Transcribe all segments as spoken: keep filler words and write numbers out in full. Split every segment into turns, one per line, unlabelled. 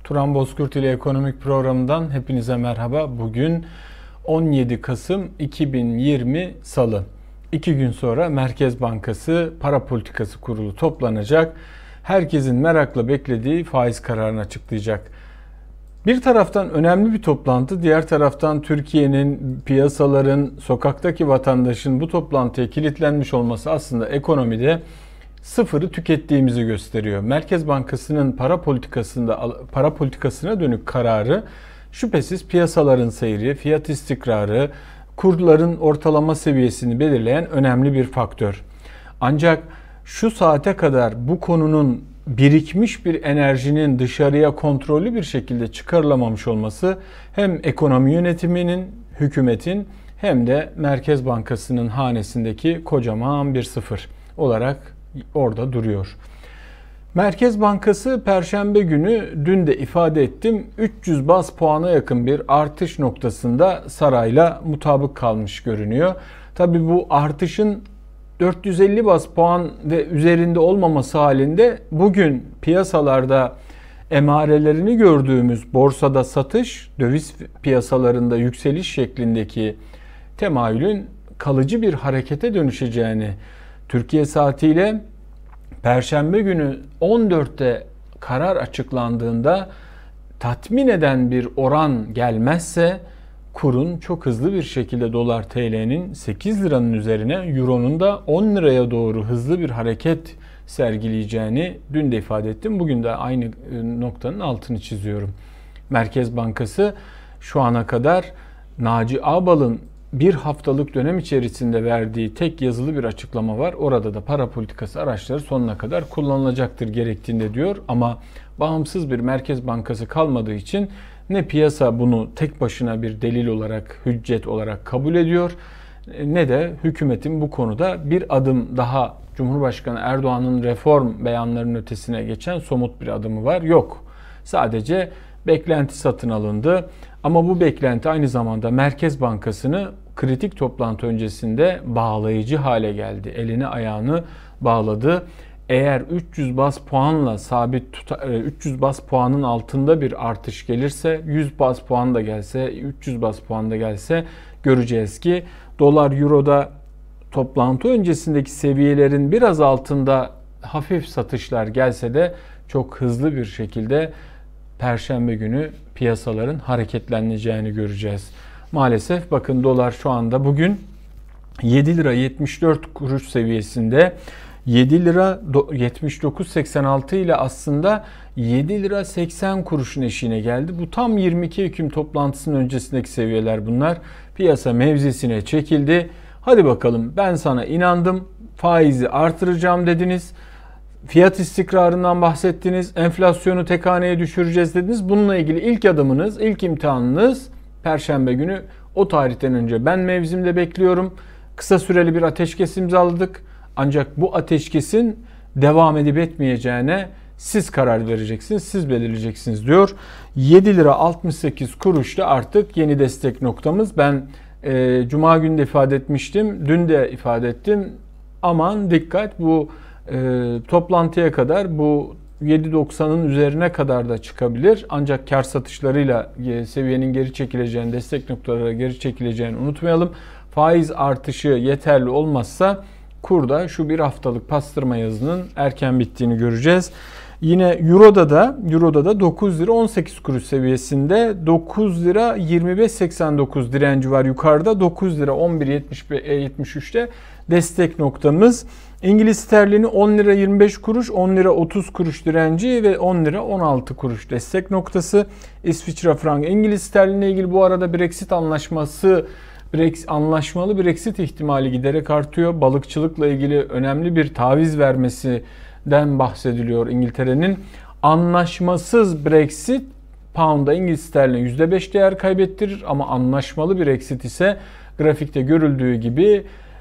Turan Bozkurt ile Ekonomik Programı'ndan hepinize merhaba. Bugün on yedi Kasım iki bin yirmi Salı. İki gün sonra Merkez Bankası Para Politikası Kurulu toplanacak. Herkesin merakla beklediği faiz kararını açıklayacak. Bir taraftan önemli bir toplantı, diğer taraftan Türkiye'nin, piyasaların, sokaktaki vatandaşın bu toplantıya kilitlenmiş olması aslında ekonomide sıfırı tükettiğimizi gösteriyor. Merkez Bankası'nın para politikasında para politikasına dönük kararı şüphesiz piyasaların seyri, fiyat istikrarı, kurların ortalama seviyesini belirleyen önemli bir faktör. Ancak şu saate kadar bu konunun birikmiş bir enerjinin dışarıya kontrollü bir şekilde çıkarılamamış olması hem ekonomi yönetiminin, hükümetin hem de Merkez Bankası'nın hanesindeki kocaman bir sıfır olarak orada duruyor. Merkez Bankası Perşembe günü, dün de ifade ettim, üç yüz baz puana yakın bir artış noktasında sarayla mutabık kalmış görünüyor. Tabii bu artışın dört yüz elli baz puan ve üzerinde olmaması halinde bugün piyasalarda emarelerini gördüğümüz borsada satış, döviz piyasalarında yükseliş şeklindeki temayülün kalıcı bir harekete dönüşeceğini, Türkiye saatiyle Perşembe günü on dörtte karar açıklandığında tatmin eden bir oran gelmezse kurun çok hızlı bir şekilde dolar T L'nin sekiz liranın üzerine, euronun da on liraya doğru hızlı bir hareket sergileyeceğini dün de ifade ettim. Bugün de aynı noktanın altını çiziyorum. Merkez Bankası şu ana kadar Naci Ağbal'ın bir haftalık dönem içerisinde verdiği tek yazılı bir açıklama var. Orada da para politikası araçları sonuna kadar kullanılacaktır gerektiğinde diyor. Ama bağımsız bir Merkez Bankası kalmadığı için ne piyasa bunu tek başına bir delil olarak, hüccet olarak kabul ediyor, ne de hükümetin bu konuda bir adım daha Cumhurbaşkanı Erdoğan'ın reform beyanlarının ötesine geçen somut bir adımı var. Yok. Sadece beklenti satın alındı. Ama bu beklenti aynı zamanda Merkez Bankası'nı kritik toplantı öncesinde bağlayıcı hale geldi. Elini ayağını bağladı. Eğer üç yüz baz puanla sabit tuta, üç yüz baz puanın altında bir artış gelirse, yüz baz puan da gelse, üç yüz baz puan da gelse göreceğiz ki dolar euroda toplantı öncesindeki seviyelerin biraz altında hafif satışlar gelse de çok hızlı bir şekilde Perşembe günü piyasaların hareketleneceğini göreceğiz. Maalesef bakın dolar şu anda bugün yedi lira yetmiş dört kuruş seviyesinde. yedi lira yetmiş dokuz seksen altı ile aslında yedi lira seksen kuruşun eşiğine geldi. Bu tam yirmi iki Ekim toplantısının öncesindeki seviyeler bunlar. Piyasa mevzisine çekildi. Hadi bakalım, ben sana inandım, faizi artıracağım dediniz. Fiyat istikrarından bahsettiniz. Enflasyonu tek haneye düşüreceğiz dediniz. Bununla ilgili ilk adımınız, ilk imtihanınız Perşembe günü. O tarihten önce ben mevzimde bekliyorum. Kısa süreli bir ateşkes imzaladık. Ancak bu ateşkesin devam edip etmeyeceğine siz karar vereceksiniz, siz belirleyeceksiniz diyor. yedi lira altmış sekiz kuruşta artık yeni destek noktamız. Ben e, Cuma günü de ifade etmiştim, dün de ifade ettim. Aman dikkat, bu e, toplantıya kadar bu yedi doksanın üzerine kadar da çıkabilir. Ancak kar satışlarıyla e, seviyenin geri çekileceğini, destek noktalara geri çekileceğini unutmayalım. Faiz artışı yeterli olmazsa kurda şu bir haftalık pastırma yazının erken bittiğini göreceğiz. Yine Euro'da da Euro'da da dokuz lira on sekiz kuruş seviyesinde, dokuz lira yirmi beş seksen dokuz direnci var yukarıda. dokuz lira on bir yetmiş üçte destek noktamız. İngiliz sterlini on lira yirmi beş kuruş, on lira otuz kuruş direnci ve on lira on altı kuruş destek noktası. İsviçre frangı, İngiliz sterline ilgili bu arada Brexit anlaşması Brexit, anlaşmalı Brexit ihtimali giderek artıyor. Balıkçılıkla ilgili önemli bir taviz vermesinden bahsediliyor İngiltere'nin. Anlaşmasız Brexit pound'a, İngiliz sterline yüzde beş değer kaybettirir ama anlaşmalı Brexit ise grafikte görüldüğü gibi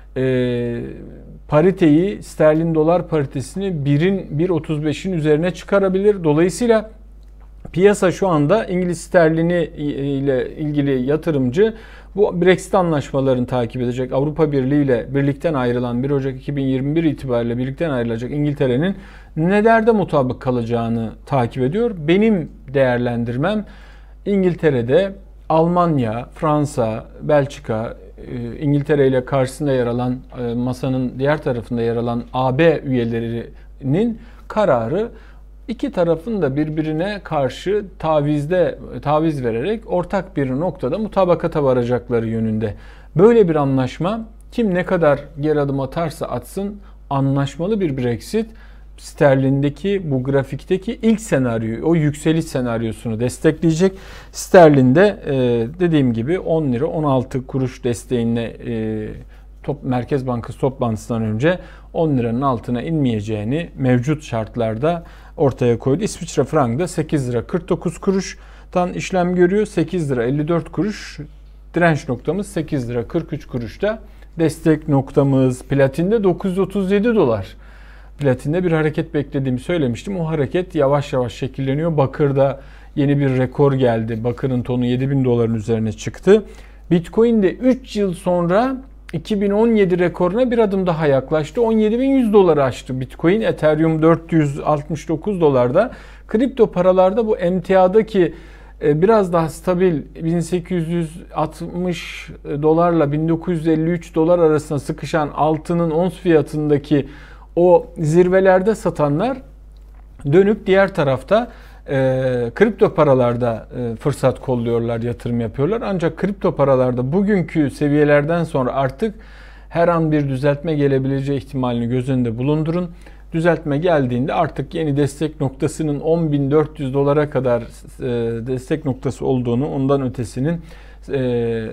e, pariteyi, sterlin dolar paritesini birin bir otuz beşin üzerine çıkarabilir. Dolayısıyla piyasa şu anda İngiliz sterlini ile ilgili yatırımcı bu Brexit anlaşmalarını takip edecek. Avrupa Birliği ile birlikten ayrılan bir Ocak iki bin yirmi bir itibariyle birlikten ayrılacak İngiltere'nin nelerde mutabık kalacağını takip ediyor. Benim değerlendirmem İngiltere'de Almanya, Fransa, Belçika, İngiltere ile karşısında yer alan, masanın diğer tarafında yer alan A B üyelerinin kararı iki tarafın da birbirine karşı tavizde taviz vererek ortak bir noktada mutabakata varacakları yönünde. Böyle bir anlaşma, kim ne kadar geri adım atarsa atsın, anlaşmalı bir Brexit sterlindeki, bu grafikteki ilk senaryoyu, o yükseliş senaryosunu destekleyecek. Sterlinde dediğim gibi on lira on altı kuruş desteğine top, Merkez Bankası toplantısından önce on liranın altına inmeyeceğini mevcut şartlarda ortaya koydu. İsviçre frangı da sekiz lira kırk dokuz kuruştan işlem görüyor. sekiz lira elli dört kuruş direnç noktamız, sekiz lira kırk üç kuruşta destek noktamız. Platinde dokuz yüz otuz yedi dolar. Platinde bir hareket beklediğimi söylemiştim. O hareket yavaş yavaş şekilleniyor. Bakır'da yeni bir rekor geldi. Bakır'ın tonu yedi bin doların üzerine çıktı. Bitcoin de üç yıl sonra iki bin on yedi rekoruna bir adım daha yaklaştı. on yedi bin yüz doları aştı Bitcoin. Ethereum dört yüz altmış dokuz dolarda. Kripto paralarda bu emtiadaki biraz daha stabil bin sekiz yüz altmış dolarla bin dokuz yüz elli üç dolar arasında sıkışan altının ons fiyatındaki o zirvelerde satanlar dönüp diğer tarafta e, kripto paralarda e, fırsat kolluyorlar, yatırım yapıyorlar. Ancak kripto paralarda bugünkü seviyelerden sonra artık her an bir düzeltme gelebileceği ihtimalini göz önünde bulundurun. Düzeltme geldiğinde artık yeni destek noktasının on bin dört yüz dolara kadar e, destek noktası olduğunu, ondan ötesinin e,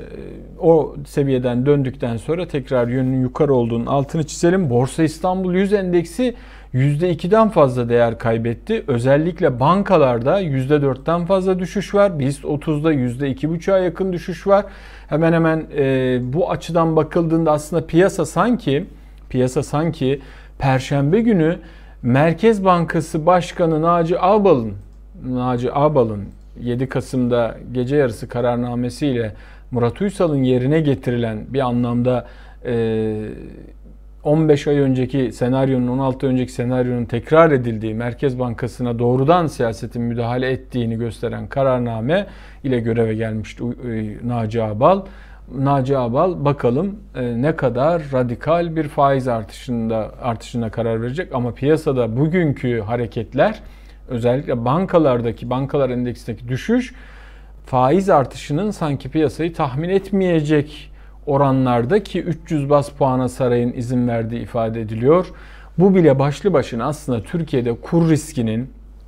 o seviyeden döndükten sonra tekrar yönünün yukarı olduğunun altını çizelim. Borsa İstanbul yüz endeksi yüzde ikiden fazla değer kaybetti. Özellikle bankalarda yüzde dörtten fazla düşüş var. BIST otuzda yüzde iki buçuğa yakın düşüş var. Hemen hemen e, bu açıdan bakıldığında aslında piyasa sanki piyasa sanki Perşembe günü Merkez Bankası Başkanı Naci Ağbal'ın Naci Ağbal'ın yedi Kasım'da gece yarısı kararnamesiyle Murat Uysal'ın yerine getirilen, bir anlamda on beş ay önceki senaryonun, on altı ay önceki senaryonun tekrar edildiği, Merkez Bankası'na doğrudan siyasetin müdahale ettiğini gösteren kararname ile göreve gelmişti Naci Ağbal. Naci Ağbal bakalım ne kadar radikal bir faiz artışında artışına karar verecek, ama piyasada bugünkü hareketler, özellikle bankalardaki, bankalar endeksindeki düşüş faiz artışının sanki piyasayı tahmin etmeyecek oranlarda, ki üç yüz baz puana sarayın izin verdiği ifade ediliyor. Bu bile başlı başına aslında Türkiye'de kur riskinin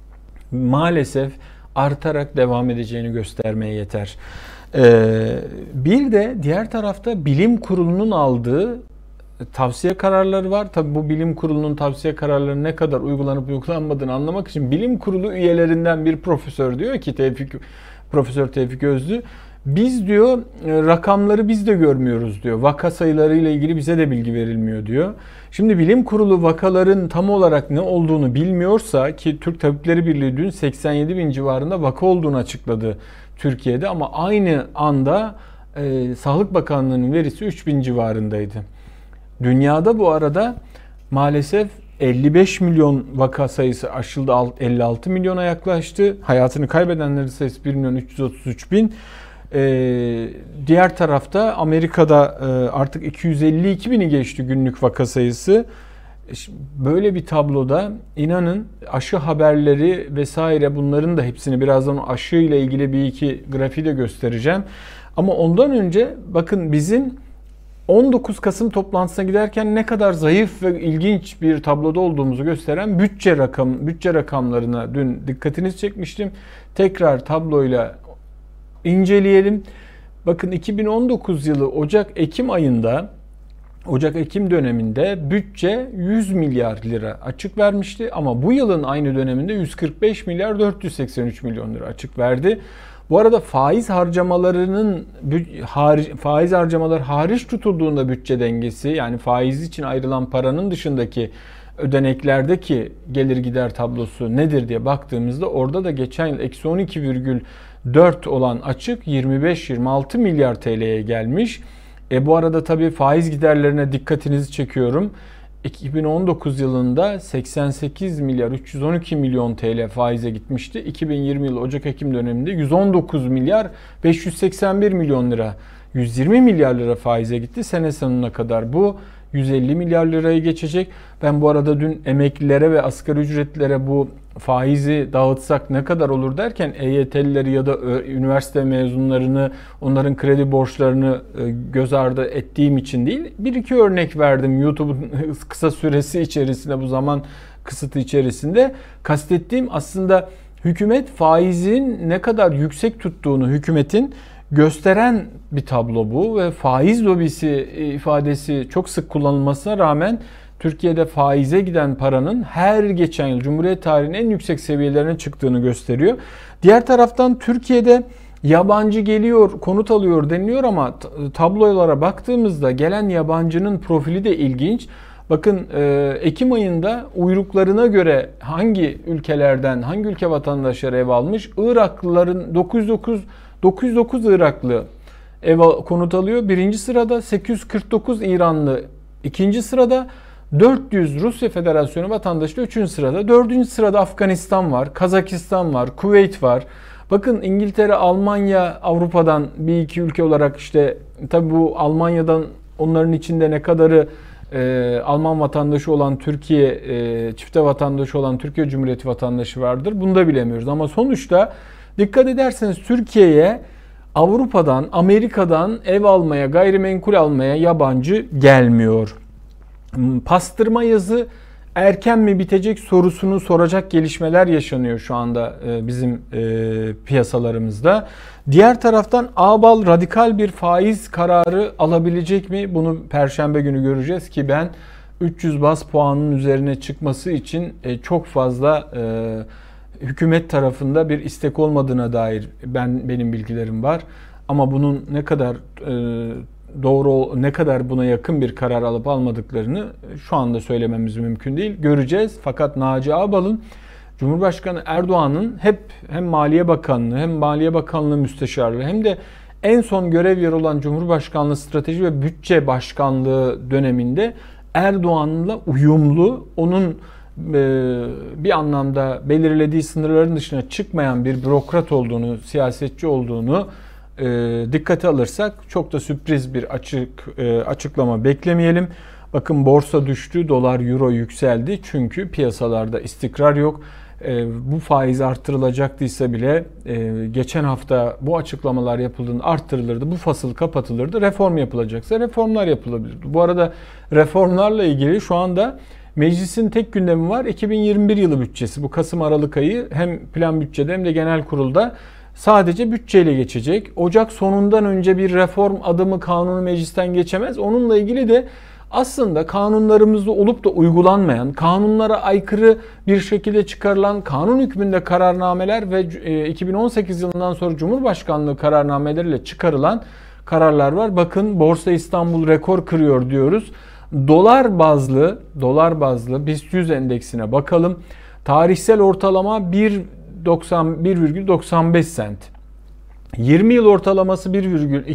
maalesef artarak devam edeceğini göstermeye yeter. Ee, bir de diğer tarafta bilim kurulunun aldığı tavsiye kararları var. Tabii bu bilim kurulunun tavsiye kararları ne kadar uygulanıp uygulanmadığını anlamak için bilim kurulu üyelerinden bir profesör diyor ki, Tevfik, Profesör Tevfik Özlü, biz diyor rakamları biz de görmüyoruz diyor. Vaka sayıları ile ilgili bize de bilgi verilmiyor diyor. Şimdi bilim kurulu vakaların tam olarak ne olduğunu bilmiyorsa, ki Türk Tabipleri Birliği dün seksen yedi bin civarında vaka olduğunu açıkladı Türkiye'de, ama aynı anda e, Sağlık Bakanlığı'nın verisi üç bin civarındaydı. Dünyada bu arada maalesef elli beş milyon vaka sayısı aşıldı, elli altı milyona yaklaştı. Hayatını kaybedenlerin sayısı bir milyon üç yüz otuz üç bin. Ee, diğer tarafta Amerika'da e, artık iki yüz elli iki bini geçti günlük vaka sayısı. Böyle bir tabloda inanın aşı haberleri vesaire, bunların da hepsini birazdan aşı ile ilgili bir iki grafiği de göstereceğim. Ama ondan önce bakın, bizim on dokuz Kasım toplantısına giderken ne kadar zayıf ve ilginç bir tabloda olduğumuzu gösteren bütçe rakam bütçe rakamlarına dün dikkatinizi çekmiştim. Tekrar tabloyla inceleyelim. Bakın iki bin on dokuz yılı Ocak-Ekim ayında, Ocak-Ekim döneminde bütçe yüz milyar lira açık vermişti, ama bu yılın aynı döneminde yüz kırk beş milyar dört yüz seksen üç milyon lira açık verdi. Bu arada faiz harcamalarının faiz harcamalar hariç tutulduğunda bütçe dengesi, yani faiz için ayrılan paranın dışındaki ödeneklerdeki gelir gider tablosu nedir diye baktığımızda, orada da geçen yıl eksi on iki virgül dört olan açık yirmi beş yirmi altı milyar T L'ye gelmiş. E bu arada tabii faiz giderlerine dikkatinizi çekiyorum. iki bin on dokuz yılında seksen sekiz milyar üç yüz on iki milyon T L faize gitmişti. iki bin yirmi yılı Ocak-Ekim döneminde yüz on dokuz milyar beş yüz seksen bir milyon lira, yüz yirmi milyar lira faize gitti. Sene sonuna kadar bu yüz elli milyar lirayı geçecek. Ben bu arada dün emeklilere ve asgari ücretlilere bu faizi dağıtsak ne kadar olur derken E Y T'lileri ya da üniversite mezunlarını, onların kredi borçlarını göz ardı ettiğim için değil, bir iki örnek verdim YouTube'un kısa süresi içerisinde, bu zaman kısıtı içerisinde. Kastettiğim aslında hükümet faizin ne kadar yüksek tuttuğunu, hükümetin gösteren bir tablo bu ve faiz lobisi ifadesi çok sık kullanılmasına rağmen Türkiye'de faize giden paranın her geçen yıl Cumhuriyet tarihinin en yüksek seviyelerine çıktığını gösteriyor. Diğer taraftan Türkiye'de yabancı geliyor, konut alıyor deniliyor ama tablolara baktığımızda gelen yabancının profili de ilginç. Bakın Ekim ayında uyruklarına göre hangi ülkelerden, hangi ülke vatandaşları ev almış? Iraklıların dokuz yüz dokuz dokuz yüz dokuz Iraklı ev konut alıyor. Birinci sırada sekiz yüz kırk dokuz İranlı ikinci sırada, dört yüz Rusya Federasyonu vatandaşı da üçüncü sırada. Dördüncü sırada Afganistan var, Kazakistan var, Kuveyt var. Bakın İngiltere, Almanya Avrupa'dan bir iki ülke olarak, işte tabi bu Almanya'dan onların içinde ne kadarı e, Alman vatandaşı olan Türkiye, e, çifte vatandaşı olan Türkiye Cumhuriyeti vatandaşı vardır. Bunu da bilemiyoruz ama sonuçta dikkat ederseniz Türkiye'ye Avrupa'dan, Amerika'dan ev almaya, gayrimenkul almaya yabancı gelmiyor. Pastırma yazı erken mi bitecek sorusunu soracak gelişmeler yaşanıyor şu anda bizim piyasalarımızda. Diğer taraftan Ağbal radikal bir faiz kararı alabilecek mi? Bunu Perşembe günü göreceğiz ki ben üç yüz baz puanın üzerine çıkması için çok fazla hükümet tarafında bir istek olmadığına dair ben benim bilgilerim var. Ama bunun ne kadar doğru, ne kadar buna yakın bir karar alıp almadıklarını şu anda söylememiz mümkün değil. Göreceğiz. Fakat Naci Ağbal'ın, Cumhurbaşkanı Erdoğan'ın hep hem Maliye Bakanlığı hem Maliye Bakanlığı Müsteşarlığı hem de en son görev yeri olan Cumhurbaşkanlığı Strateji ve Bütçe Başkanlığı döneminde Erdoğan'la uyumlu, onun bir anlamda belirlediği sınırların dışına çıkmayan bir bürokrat olduğunu, siyasetçi olduğunu E, dikkate alırsak çok da sürpriz bir açık e, açıklama beklemeyelim. Bakın borsa düştü, dolar, euro yükseldi çünkü piyasalarda istikrar yok. E, bu faiz artırılacaktıysa bile e, geçen hafta bu açıklamalar yapıldığında arttırılırdı, bu fasıl kapatılırdı. Reform yapılacaksa reformlar yapılabilirdi. Bu arada reformlarla ilgili şu anda meclisin tek gündemi var, iki bin yirmi bir yılı bütçesi. Bu Kasım-Aralık ayı hem plan bütçede hem de genel kurulda sadece bütçeyle geçecek. Ocak sonundan önce bir reform adımı, kanunu meclisten geçemez. Onunla ilgili de aslında kanunlarımızda olup da uygulanmayan, kanunlara aykırı bir şekilde çıkarılan kanun hükmünde kararnameler ve iki bin on sekiz yılından sonra Cumhurbaşkanlığı kararnameleriyle çıkarılan kararlar var. Bakın Borsa İstanbul rekor kırıyor diyoruz. Dolar bazlı, dolar bazlı BIST yüz endeksine bakalım. Tarihsel ortalama bir virgül doksan beş sent. yirmi yıl ortalaması bir virgül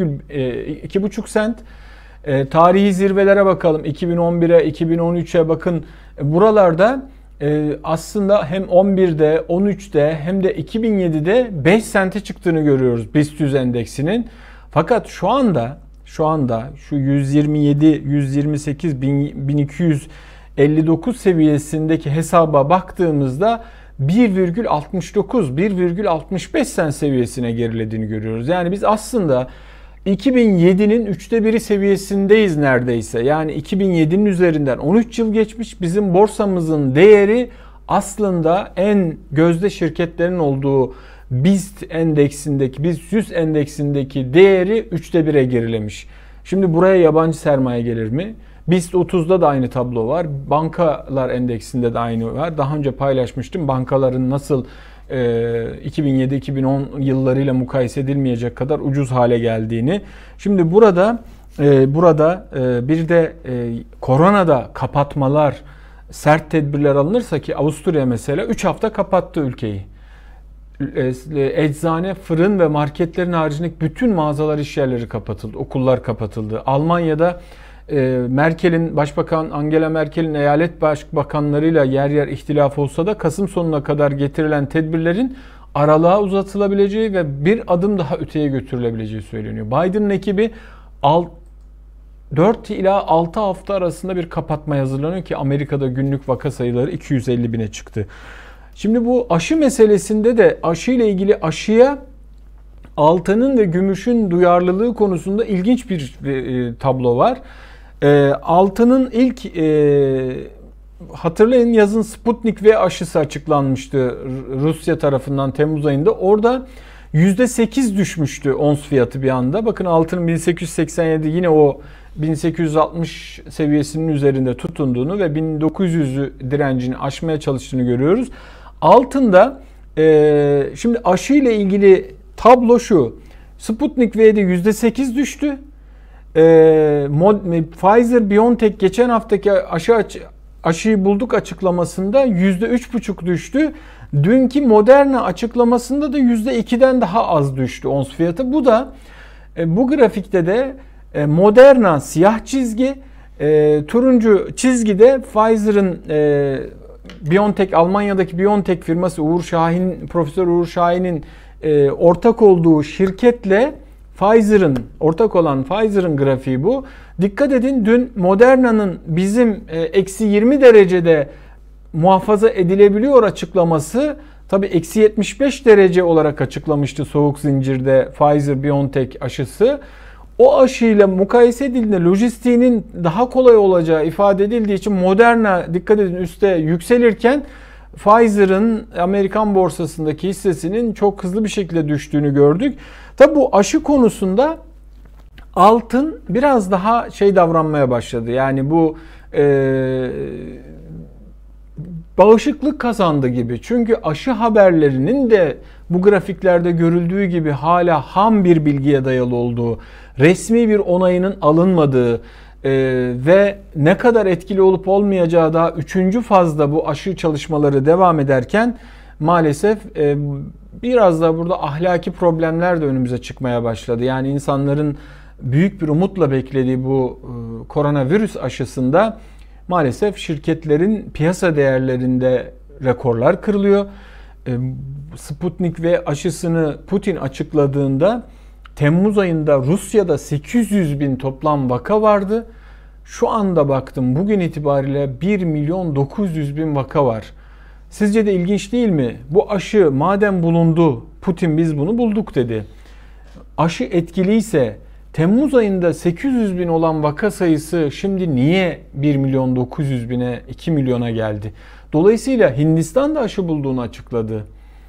iki buçuk sent. E, tarihi zirvelere bakalım. iki bin on bire, iki bin on üçe bakın. Buralarda e, aslında hem on birde, on üçte hem de iki bin yedide beş sente çıktığını görüyoruz BIST yüz endeksinin. Fakat şu anda şu anda şu yüz yirmi yedi, yüz yirmi sekiz, bin iki yüz elli dokuz seviyesindeki hesaba baktığımızda bir virgül altmış dokuz, bir virgül altmış beş sent seviyesine gerilediğini görüyoruz. Yani biz aslında iki bin yedinin üçte biri seviyesindeyiz neredeyse. Yani iki bin yedinin üzerinden on üç yıl geçmiş. Bizim borsamızın değeri aslında en gözde şirketlerin olduğu BIST endeksindeki, BIST yüz endeksindeki değeri üçte bire gerilemiş. Şimdi buraya yabancı sermaye gelir mi? BIST otuzda da aynı tablo var. Bankalar endeksinde de aynı var. Daha önce paylaşmıştım. Bankaların nasıl iki bin yedi iki bin on yıllarıyla mukayese edilmeyecek kadar ucuz hale geldiğini. Şimdi burada burada bir de koronada kapatmalar, sert tedbirler alınırsa, ki Avusturya mesela üç hafta kapattı ülkeyi. Eczane, fırın ve marketlerin haricindeki bütün mağazalar, iş yerleri kapatıldı. Okullar kapatıldı. Almanya'da Merkel'in, Başbakan Angela Merkel'in eyalet başbakanlarıyla yer yer ihtilaf olsa da Kasım sonuna kadar getirilen tedbirlerin aralığa uzatılabileceği ve bir adım daha öteye götürülebileceği söyleniyor. Biden'ın ekibi dört ila altı hafta arasında bir kapatmaya hazırlanıyor ki Amerika'da günlük vaka sayıları iki yüz elli bine çıktı. Şimdi bu aşı meselesinde de aşı ile ilgili aşıya altının ve gümüşün duyarlılığı konusunda ilginç bir e, tablo var. E, altının ilk e, hatırlayın yazın Sputnik V aşısı açıklanmıştı Rusya tarafından Temmuz ayında. Orada yüzde sekiz düşmüştü ons fiyatı bir anda. Bakın altının bin sekiz yüz seksen yedi yine o bin sekiz yüz altmış seviyesinin üzerinde tutunduğunu ve bin dokuz yüzü direncini aşmaya çalıştığını görüyoruz. Altında e, şimdi aşı ile ilgili tablo şu. Sputnik V'de yüzde sekiz düştü. E, mod, Pfizer-BioNTech geçen haftaki aşı aç, aşıyı bulduk açıklamasında yüzde üç buçuk düştü. Dünkü Moderna açıklamasında da yüzde ikiden daha az düştü ons fiyatı. Bu da e, bu grafikte de e, Moderna siyah çizgi, e, turuncu çizgide Pfizer'ın e, BioNTech, Almanya'daki BioNTech firması Uğur Şahin, Profesör Uğur Şahin'in e, ortak olduğu şirketle Pfizer'ın, ortak olan Pfizer'ın grafiği bu. Dikkat edin, dün Moderna'nın bizim e, eksi yirmi derecede muhafaza edilebiliyor açıklaması tabi eksi yetmiş beş derece olarak açıklamıştı soğuk zincirde Pfizer-BioNTech aşısı. O aşıyla mukayese edildiğinde lojistiğinin daha kolay olacağı ifade edildiği için Moderna dikkat edin üstte yükselirken Pfizer'ın Amerikan borsasındaki hissesinin çok hızlı bir şekilde düştüğünü gördük. Tabi bu aşı konusunda altın biraz daha şey davranmaya başladı. Yani bu e, bağışıklık kazandı gibi. Çünkü aşı haberlerinin de bu grafiklerde görüldüğü gibi hala ham bir bilgiye dayalı olduğu, resmi bir onayının alınmadığı e, ve ne kadar etkili olup olmayacağı daha üçüncü fazda bu aşı çalışmaları devam ederken maalesef e, biraz da burada ahlaki problemler de önümüze çıkmaya başladı. Yani insanların büyük bir umutla beklediği bu e, koronavirüs aşısında maalesef şirketlerin piyasa değerlerinde rekorlar kırılıyor. Sputnik V aşısını Putin açıkladığında Temmuz ayında Rusya'da sekiz yüz bin toplam vaka vardı. Şu anda baktım bugün itibariyle bir milyon dokuz yüz bin vaka var. Sizce de ilginç değil mi? Bu aşı madem bulundu, Putin biz bunu bulduk dedi. Aşı etkiliyse Temmuz ayında sekiz yüz bin olan vaka sayısı şimdi niye bir milyon dokuz yüz bine, iki milyona geldi? Dolayısıyla Hindistan da aşı bulduğunu açıkladı.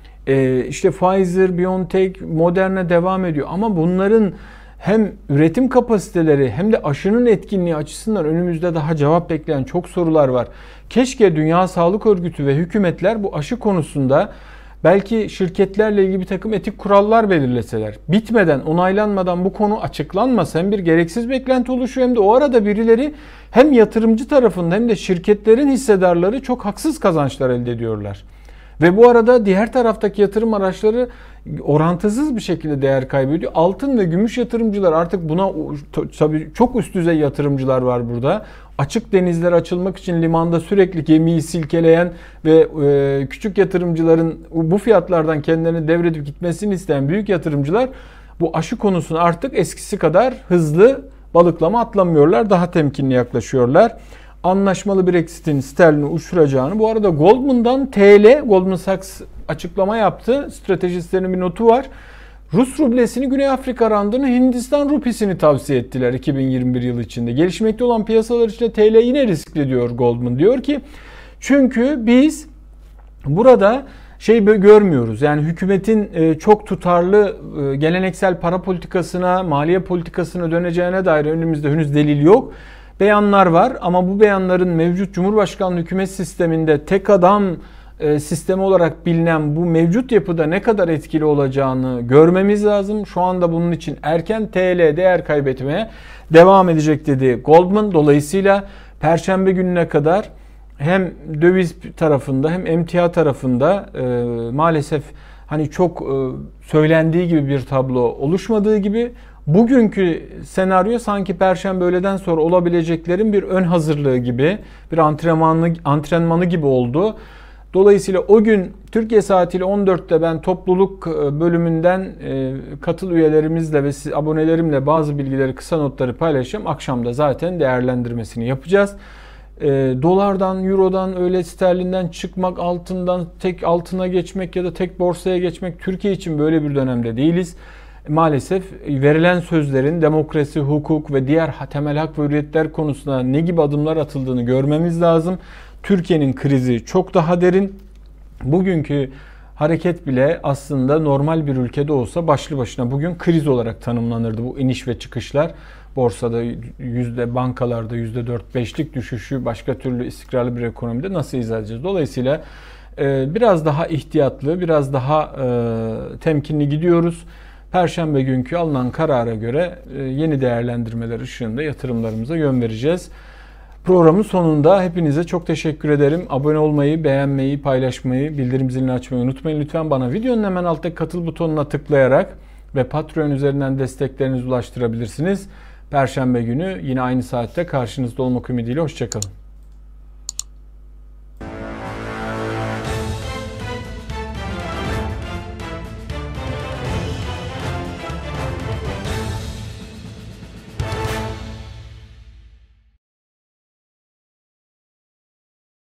Ee, işte Pfizer, BioNTech, Moderna devam ediyor. Ama bunların hem üretim kapasiteleri hem de aşının etkinliği açısından önümüzde daha cevap bekleyen çok sorular var. Keşke Dünya Sağlık Örgütü ve hükümetler bu aşı konusunda belki şirketlerle ilgili bir takım etik kurallar belirleseler. Bitmeden, onaylanmadan bu konu açıklanmasa hem bir gereksiz beklenti oluşuyor hem de o arada birileri hem yatırımcı tarafında hem de şirketlerin hissedarları çok haksız kazançlar elde ediyorlar. Ve bu arada diğer taraftaki yatırım araçları orantısız bir şekilde değer kaybediyor. Altın ve gümüş yatırımcılar artık buna tabii çok üst düzey yatırımcılar var burada. Açık denizlere açılmak için limanda sürekli gemiyi silkeleyen ve e, küçük yatırımcıların bu fiyatlardan kendilerini devredip gitmesini isteyen büyük yatırımcılar bu aşı konusunu artık eskisi kadar hızlı balıklama atlamıyorlar. Daha temkinli yaklaşıyorlar. Anlaşmalı Brexit'in sterlini uçuracağını. Bu arada Goldman'dan T L, Goldman Sachs açıklama yaptı. Stratejistlerin bir notu var. Rus rublesini, Güney Afrika randını, Hindistan rupisini tavsiye ettiler iki bin yirmi bir yılı içinde. Gelişmekte olan piyasalar içinde T L yine riskli diyor Goldman. Diyor ki çünkü biz burada şey görmüyoruz. Yani hükümetin çok tutarlı geleneksel para politikasına, maliye politikasına döneceğine dair önümüzde henüz delil yok. Beyanlar var ama bu beyanların mevcut Cumhurbaşkanlığı hükümet sisteminde tek adam sistemi olarak bilinen bu mevcut yapıda ne kadar etkili olacağını görmemiz lazım. Şu anda bunun için erken T L değer kaybetmeye devam edecek dedi Goldman. Dolayısıyla Perşembe gününe kadar hem döviz tarafında hem emtia tarafında e, maalesef hani çok e, söylendiği gibi bir tablo oluşmadığı gibi Bugünkü senaryo sanki Perşembe öğleden sonra olabileceklerin bir ön hazırlığı gibi, bir antrenmanı, antrenmanı gibi oldu. Dolayısıyla o gün Türkiye saatiyle on dörtte ben topluluk bölümünden katıl üyelerimizle ve siz abonelerimle bazı bilgileri, kısa notları paylaşacağım. Akşamda zaten değerlendirmesini yapacağız. Dolardan, eurodan, öyle sterlinden çıkmak, altından tek altına geçmek ya da tek borsaya geçmek Türkiye için böyle bir dönemde değiliz. Maalesef verilen sözlerin demokrasi, hukuk ve diğer temel hak ve hürriyetler konusunda ne gibi adımlar atıldığını görmemiz lazım. Türkiye'nin krizi çok daha derin. Bugünkü hareket bile aslında normal bir ülkede olsa başlı başına bugün kriz olarak tanımlanırdı. Bu iniş ve çıkışlar, borsada yüzde, bankalarda yüzde dört beşlik düşüşü başka türlü istikrarlı bir ekonomide nasıl izah edeceğiz? Dolayısıyla biraz daha ihtiyatlı, biraz daha temkinli gidiyoruz. Perşembe günkü alınan karara göre yeni değerlendirmeler ışığında yatırımlarımıza yön vereceğiz. Programın sonunda hepinize çok teşekkür ederim. Abone olmayı, beğenmeyi, paylaşmayı, bildirim zilini açmayı unutmayın. Lütfen bana videonun hemen alttaki katıl butonuna tıklayarak ve Patreon üzerinden desteklerinizi ulaştırabilirsiniz. Perşembe günü yine aynı saatte karşınızda olmak ümidiyle. Hoşçakalın.